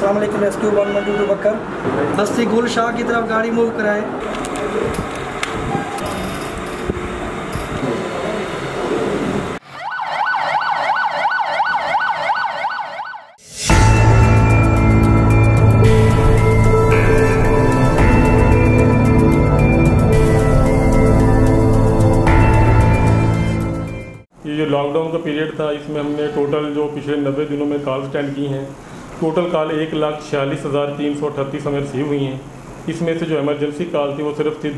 अस्सलाम वालेकुम। रेस्क्यू 112 बकर बस्ती गुल शाह की तरफ गाड़ी मूव कराएं। ये जो लॉकडाउन का पीरियड था, इसमें हमने टोटल जो पिछले 90 दिनों में कॉल अटेंड की हैं, टोटल कॉल 1,46,338 हमें रिसीव हुई हैं। इसमें से जो इमरजेंसी कॉल थी वो सिर्फ थी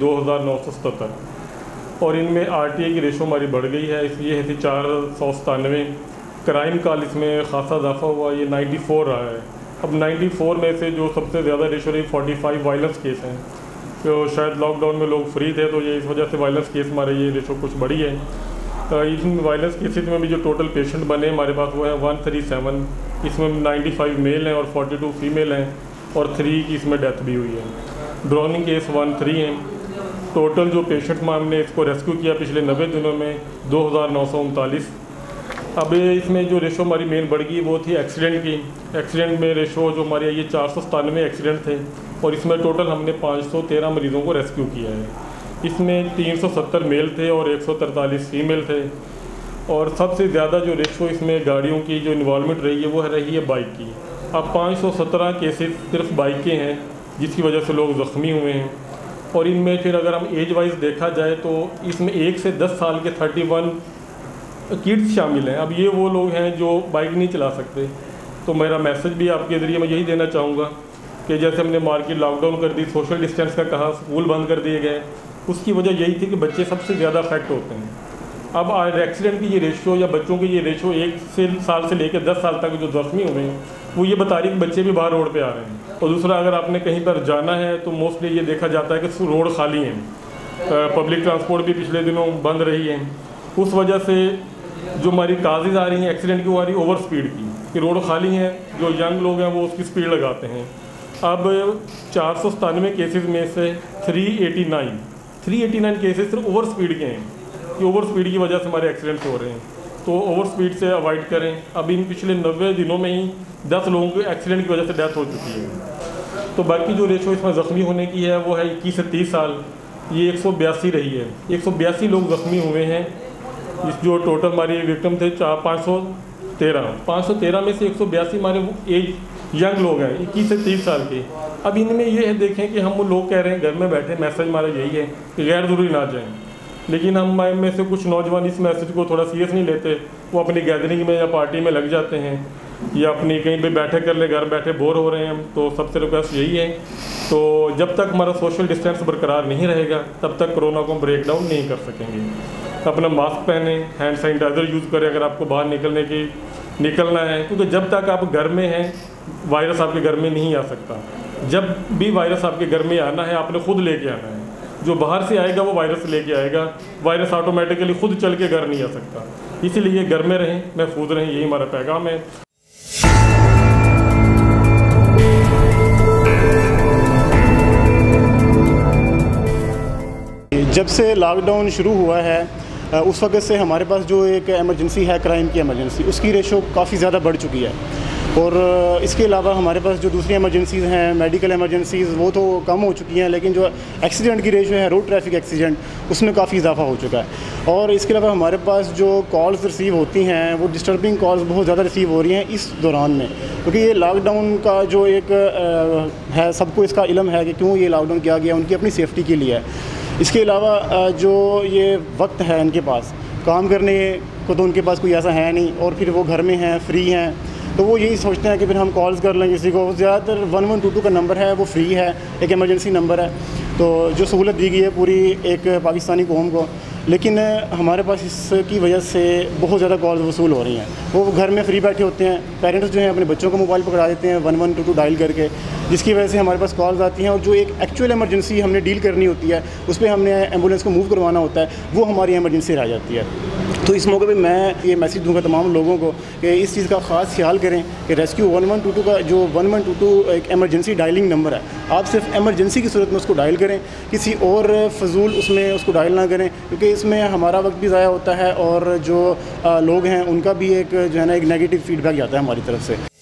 2,977 और इनमें RTI की रेशो हमारी बढ़ गई है, इसलिए थी 497। क्राइम कॉल इसमें खासा इजाफा हुआ, ये 94 रहा है। अब 94 में से जो सबसे ज़्यादा रेशो रही 45 वायलेंस केस हैं। तो शायद लॉकडाउन में लोग फ्री थे, तो ये इस वजह से वायलेंस केस हमारे ये रेशो कुछ बढ़ी है। इन वायलेंस केसेस में भी जो टोटल पेशेंट बने हमारे पास वो है 137। इसमें 95 मेल हैं और 42 फीमेल हैं और 3 की इसमें डेथ भी हुई है। ड्राउनिंग केस 13 हैं। टोटल जो पेशेंट हमने इसको रेस्क्यू किया पिछले 90 दिनों में 2,939। अब इसमें जो रेशो हमारी मेन बढ़ गई वो थी एक्सीडेंट की। एक्सीडेंट में रेशो जो हमारे ये 497 एक्सीडेंट थे और इसमें टोटल हमने 513 मरीज़ों को रेस्क्यू किया है। इसमें 370 मेल थे और 143 फीमेल थे। और सबसे ज़्यादा जो रेशो इसमें गाड़ियों की जो इन्वॉल्वमेंट रही है वो रही है बाइक की। अब 517 केसेस सिर्फ बाइक के हैं, जिसकी वजह से लोग ज़ख्मी हुए हैं। और इनमें फिर अगर हम एज वाइज देखा जाए तो इसमें 1 से 10 साल के 31 किड्स शामिल हैं। अब ये वो लोग हैं जो बाइक नहीं चला सकते। तो मेरा मैसेज भी आपके ज़रिए मैं यही देना चाहूँगा कि जैसे हमने मार्केट लॉकडाउन कर दी, सोशल डिस्टेंस का कहा, स्कूल बंद कर दिए गए, उसकी वजह यही थी कि बच्चे सबसे ज़्यादा अफेक्ट होते हैं। अब एक्सीडेंट की ये रेशो या बच्चों की ये रेशो 1 साल से लेकर 10 साल तक जो ज़ख्मी हुए हैं वो ये बता रही है कि बच्चे भी बाहर रोड पे आ रहे हैं। और दूसरा, अगर आपने कहीं पर जाना है तो मोस्टली ये देखा जाता है कि रोड खाली हैं। पब्लिक ट्रांसपोर्ट भी पिछले दिनों बंद रही है। उस वजह से जो हमारी काजेज़ आ रही हैं एक्सीडेंट की, वो आ रही ओवर स्पीड की, कि रोड खाली हैं, जो यंग लोग हैं वो उसकी स्पीड लगाते हैं। अब 497 केसेस में से 389 केसेस सिर्फ ओवर स्पीड के हैं, कि ओवर स्पीड की वजह से हमारे एक्सीडेंट्स हो रहे हैं। तो ओवर स्पीड से अवॉइड करें। अब इन पिछले 90 दिनों में ही 10 लोगों को एक्सीडेंट की वजह से डेथ हो चुकी है। तो बाकी जो रेशो इसमें ज़ख्मी होने की है वो है 21 से 30 साल, ये 182 रही है। 182 लोग ज़ख्मी हुए हैं। इस जो टोटल हमारी विक्टिम थे 513 में से 182 हमारे एज यंग लोग हैं, 21 से 30 साल के। अब इनमें ये है, देखें कि हम वो लोग कह रहे हैं घर में बैठे, मैसेज हमारा यही है कि गैर ज़रूरी ना जाएं, लेकिन हम में से कुछ नौजवान इस मैसेज को थोड़ा सीरियस नहीं लेते। वो अपनी गैदरिंग में या पार्टी में लग जाते हैं या अपनी कहीं पे बैठे कर ले, घर बैठे बोर हो रहे हैं हम। तो सबसे रिक्वेस्ट यही है, तो जब तक हमारा सोशल डिस्टेंस बरकरार नहीं रहेगा तब तक कोरोना को हम ब्रेक डाउन नहीं कर सकेंगे। अपना मास्क पहने, हैंड सैनिटाइज़र यूज़ करें अगर आपको बाहर निकलना है, क्योंकि जब तक आप घर में हैं वायरस आपके घर में नहीं आ सकता। जब भी वायरस आपके घर में आना है आपने खुद लेके आना है। जो बाहर से आएगा वो वायरस लेके आएगा, वायरस ऑटोमेटिकली खुद चल के घर नहीं आ सकता। इसीलिए घर में रहें, महफूज रहें, यही हमारा पैगाम है। जब से लॉकडाउन शुरू हुआ है उस वक्त से हमारे पास जो एक एमरजेंसी है, क्राइम की एमरजेंसी, उसकी रेशो काफ़ी ज़्यादा बढ़ चुकी है। और इसके अलावा हमारे पास जो दूसरी एमरजेंसीज़ हैं, मेडिकल एमरजेंसीज़, वो तो कम हो चुकी हैं, लेकिन जो एक्सीडेंट की रेशो है, रोड ट्रैफिक एक्सीडेंट, उसमें काफ़ी इजाफा हो चुका है। और इसके अलावा हमारे पास जो कॉल्स रिसीव होती हैं वो डिस्टर्बिंग कॉल्स बहुत ज़्यादा रिसीव हो रही हैं इस दौरान में, क्योंकि ये लॉकडाउन का जो एक है, सबको इसका इल्म है कि क्यों ये लॉकडाउन किया गया, उनकी अपनी सेफ्टी के लिए है। इसके अलावा जो ये वक्त है इनके पास काम करने को, तो उनके पास कोई ऐसा है नहीं, और फिर वो घर में हैं, फ्री हैं, तो वो यही सोचते हैं कि फिर हम कॉल्स कर लें किसी को। ज़्यादातर 1122 का नंबर है वो फ्री है, एक इमरजेंसी नंबर है, तो जो सहूलत दी गई है पूरी एक पाकिस्तानी कौम को। लेकिन हमारे पास इसकी वजह से बहुत ज़्यादा कॉल्स वसूल हो रही हैं। वो घर में फ्री बैठे होते हैं, पेरेंट्स जो हैं अपने बच्चों को मोबाइल पकड़ा देते हैं 1122 डायल करके, जिसकी वजह से हमारे पास कॉल्स आती हैं। और जो एक एक्चुअल इमरजेंसी हमने डील करनी होती है, उस पर हमने एम्बुलेंस को मूव करवाना होता है, वो हमारी इमरजेंसी रह जाती है। तो इस मौके पे मैं ये मैसेज दूंगा तमाम लोगों को कि इस चीज़ का ख़ास ख्याल करें कि रेस्क्यू 1122 का जो 1122 एक एमरजेंसी डायलिंग नंबर है, आप सिर्फ एमरजेंसी की सूरत में उसको डायल करें, किसी और फजूल उसमें उसको डायल ना करें, क्योंकि इसमें हमारा वक्त भी ज़ाया होता है और जो लोग हैं उनका भी एक जो है ना एक नेगेटिव फीडबैक जाता है हमारी तरफ से।